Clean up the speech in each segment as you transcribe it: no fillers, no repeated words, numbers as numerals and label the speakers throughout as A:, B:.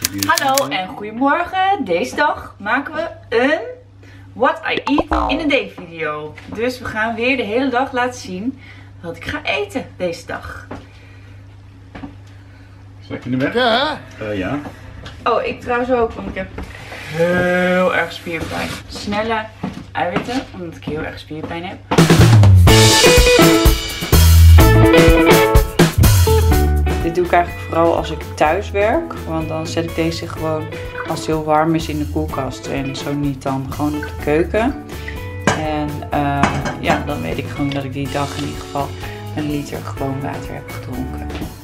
A: Hallo en goedemorgen. Deze dag maken we een What I Eat in a Day video. Dus we gaan weer de hele dag laten zien wat ik ga eten deze dag.
B: Zal ik in de weg?
C: Ja.
B: Ja.
A: Oh, ik trouwens ook, want ik heb heel erg spierpijn. Snelle eiwitten, omdat ik heel erg spierpijn heb. Dit doe ik eigenlijk vooral als ik thuis werk. Want dan zet ik deze gewoon als het heel warm is in de koelkast. En zo niet dan gewoon op de keuken. En ja, dan weet ik gewoon dat ik die dag in ieder geval 1 liter gewoon water heb gedronken.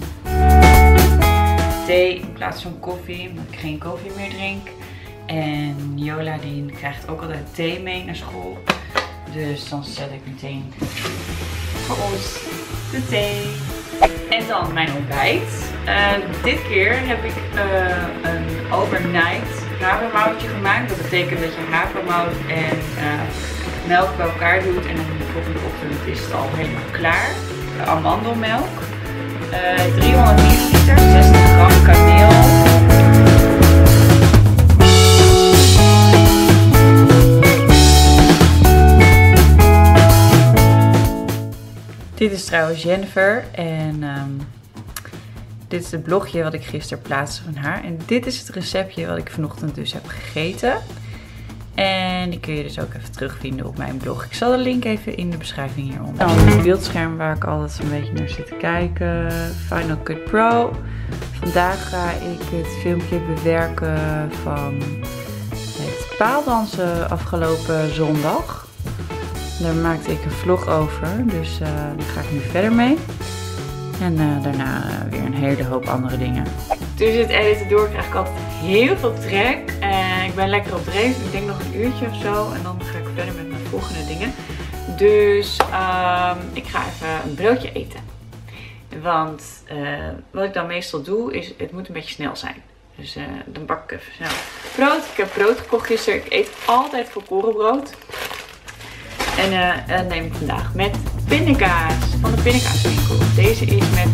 A: Thee in plaats van koffie, omdat ik geen koffie meer drink. En Jola die krijgt ook altijd thee mee naar school. Dus dan zet ik meteen voor ons de thee. En dan mijn ontbijt. Dit keer heb ik een overnight havermoutje gemaakt. Dat betekent dat je havermout en melk bij elkaar doet. En dan de volgende ochtend is het al helemaal klaar. Amandelmelk. 300 milliliter, 60 gram kaneel. Dit is trouwens Jennifer en dit is het blogje wat ik gisteren plaatste van haar. En dit is het receptje wat ik vanochtend dus heb gegeten. En die kun je dus ook even terugvinden op mijn blog. Ik zal de link even in de beschrijving hieronder. Dan het beeldscherm waar ik altijd zo'n beetje naar zit te kijken. Final Cut Pro. Vandaag ga ik het filmpje bewerken van het paaldansen afgelopen zondag. Daar maakte ik een vlog over, dus daar ga ik nu verder mee. En daarna weer een hele hoop andere dingen. Tussen het editen door krijg ik altijd heel veel trek. En ik ben lekker op dreef. Ik denk nog een uurtje of zo. En dan ga ik verder met mijn volgende dingen. Dus ik ga even een broodje eten. Want wat ik dan meestal doe is, het moet een beetje snel zijn. Dus dan bak ik even snel brood. Ik heb brood gekocht gisteren. Ik eet altijd volkorenbrood. En dat neem ik vandaag met pindakaas van de pindakaaswinkel. Deze is met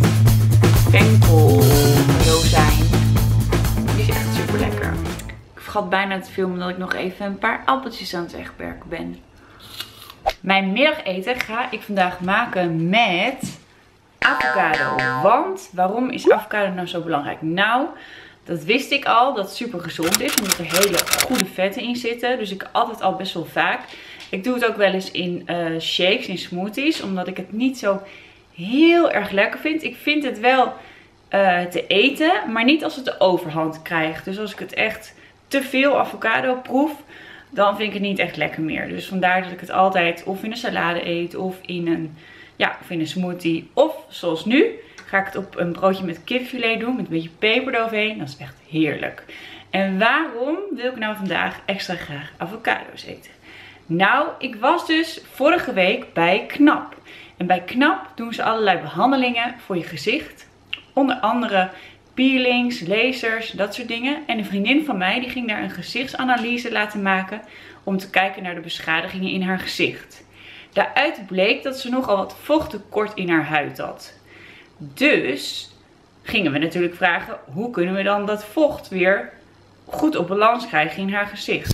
A: venkelrozijn. Die is echt super lekker. Ik vergat bijna te filmen dat ik nog even een paar appeltjes aan het wegwerken ben. Mijn middageten ga ik vandaag maken met avocado. Want waarom is avocado nou zo belangrijk? Nou, dat wist ik al dat het super gezond is. Omdat er hele goede vetten in zitten. Dus ik altijd al best wel vaak. Ik doe het ook wel eens in shakes, in smoothies. Omdat ik het niet zo heel erg lekker vind. Ik vind het wel te eten, maar niet als het de overhand krijgt. Dus als ik het echt te veel avocado proef, dan vind ik het niet echt lekker meer. Dus vandaar dat ik het altijd of in een salade eet of in een smoothie. Of zoals nu ga ik het op een broodje met kipfilet doen. Met een beetje peper eroverheen. Dat is echt heerlijk. En waarom wil ik nou vandaag extra graag avocado's eten? Nou, ik was dus vorige week bij KNAP. En bij KNAP doen ze allerlei behandelingen voor je gezicht. Onder andere peelings, lasers, dat soort dingen. En een vriendin van mij die ging daar een gezichtsanalyse laten maken om te kijken naar de beschadigingen in haar gezicht. Daaruit bleek dat ze nogal wat vochttekort in haar huid had. Dus gingen we natuurlijk vragen, hoe kunnen we dan dat vocht weer goed op balans krijgen in haar gezicht?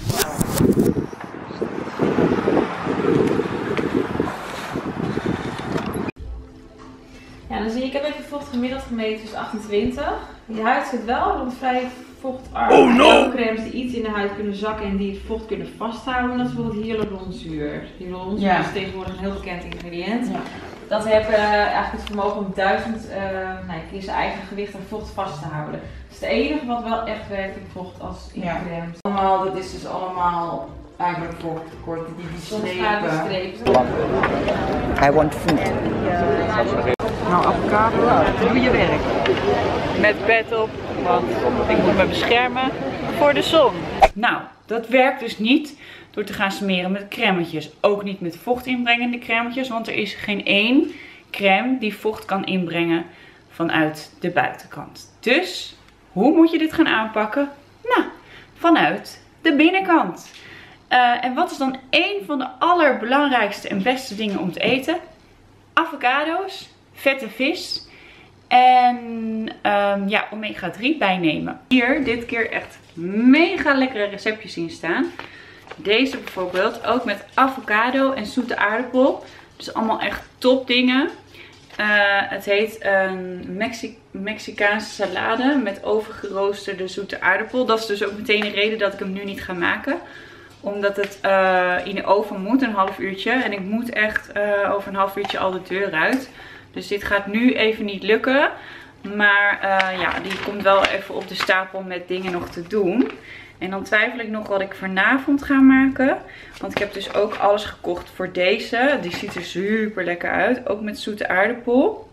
D: Ja, dan zie je, ik heb even vocht gemiddeld gemeten, dus 28. Je huid zit wel rond vrij vochtarm. Oh no! Crèmes die iets in de huid kunnen zakken en die het vocht kunnen vasthouden. Dat is bijvoorbeeld hyaluronzuur. Hyaluronzuur is tegenwoordig een heel bekend ingrediënt. Ja. Dat heeft eigenlijk het vermogen om 1000 keer zijn eigen gewicht en vocht vast te houden. Dat is het enige wat wel echt werkt in vocht als in crème.
E: Allemaal, dat is dus allemaal eigenlijk vochttekort, die strepen.
A: I want food. Nou, avocado, doe je werk. Met pet op, want ik moet me beschermen voor de zon. Nou, dat werkt dus niet door te gaan smeren met crèmetjes. Ook niet met vocht inbrengende crèmetjes, want er is geen één crème die vocht kan inbrengen vanuit de buitenkant. Dus, hoe moet je dit gaan aanpakken? Nou, vanuit de binnenkant. En wat is dan één van de allerbelangrijkste en beste dingen om te eten? Avocado's, vette vis En ja, omega 3 bijnemen. Hier dit keer echt mega lekkere receptjes in staan. Deze bijvoorbeeld ook met avocado en zoete aardappel. Dus allemaal echt top dingen. Het heet een Mexicaanse salade met overgeroosterde zoete aardappel. Dat is dus ook meteen de reden dat ik hem nu niet ga maken. Omdat het in de oven moet, een half uurtje. En ik moet echt over een half uurtje al de deur uit. Dus dit gaat nu even niet lukken. Maar ja, die komt wel even op de stapel met dingen nog te doen. En dan twijfel ik nog wat ik vanavond ga maken. Want ik heb dus ook alles gekocht voor deze. Die ziet er super lekker uit. Ook met zoete aardappel.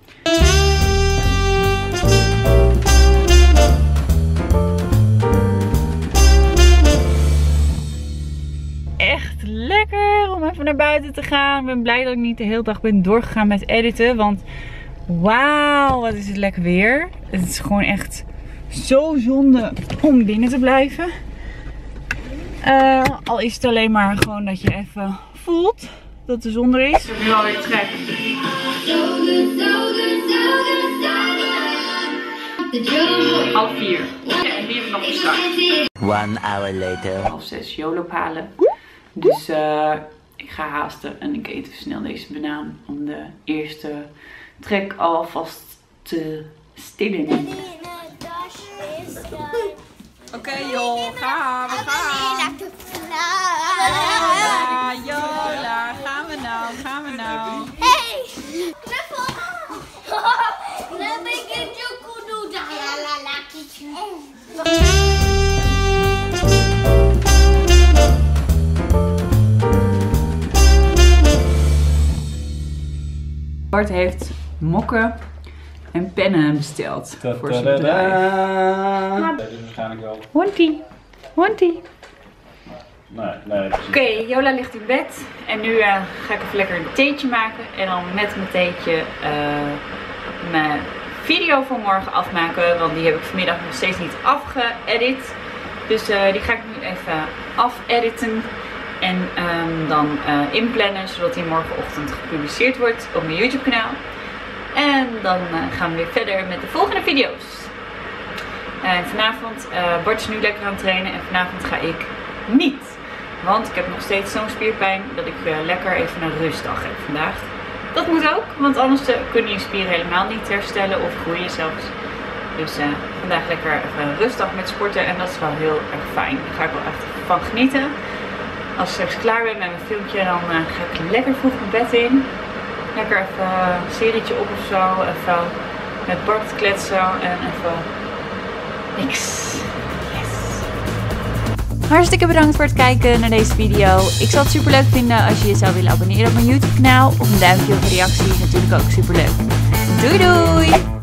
A: Echt lekker om even naar buiten te gaan. Ik ben blij dat ik niet de hele dag ben doorgegaan met editen. Want wauw, wat is het lekker weer. Het is gewoon echt zo zonde om binnen te blijven. Al is het alleen maar gewoon dat je even voelt dat de zon er is. Ik heb nu alweer trek. Half 4. Ja, en die heb ik nog gestart.
B: 1 hour later.
A: Half 6 YOLO halen. Dus ik ga haasten en ik eet even snel deze banaan om de eerste trek alvast te stillen. Oké joh, we gaan. Yola, gaan we nou.
C: Hey, knuffel. Dan ben ik een chocodo.
A: Bart heeft mokken en pennen besteld voor zijn bedrijf.
F: Dat is waarschijnlijk wel.
A: Hontie.
F: Nee.
A: Oké, Yola ligt in bed en nu ga ik even lekker een theetje maken en dan met mijn theetje mijn video van morgen afmaken, want die heb ik vanmiddag nog steeds niet afgeëdit. Dus die ga ik nu even afediten en dan inplannen, zodat die morgenochtend gepubliceerd wordt op mijn YouTube kanaal. En dan gaan we weer verder met de volgende video's. En vanavond, Bart is nu lekker aan het trainen en vanavond ga ik niet. Want ik heb nog steeds zo'n spierpijn dat ik lekker even een rustdag heb vandaag. Dat moet ook, want anders kunnen je spieren helemaal niet herstellen of groeien zelfs. Dus vandaag lekker even een rustdag met sporten en dat is wel heel erg fijn. Daar ga ik wel echt van genieten. Als ik straks klaar ben met mijn filmpje, dan ga ik lekker vroeg mijn bed in. Lekker even een serietje op of zo. Even met Bart kletsen en even niks.
G: Hartstikke bedankt voor het kijken naar deze video. Ik zou het super leuk vinden als je je zou willen abonneren op mijn YouTube kanaal. Of een duimpje of een reactie is natuurlijk ook super leuk. Doei doei!